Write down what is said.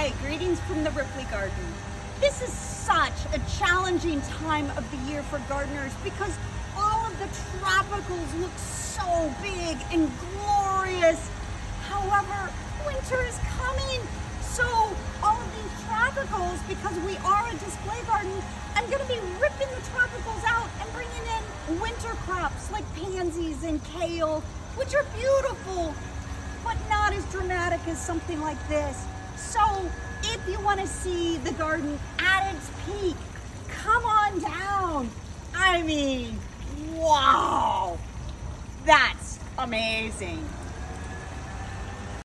Hi, greetings from the Ripley Garden. This is such a challenging time of the year for gardeners because all of the tropicals look so big and glorious. However, winter is coming. So all of these tropicals, because we are a display garden, I'm going to be ripping the tropicals out and bringing in winter crops like pansies and kale, which are beautiful, but not as dramatic as something like this. So if you want to see the garden at its peak, come on down. I mean, wow, that's amazing.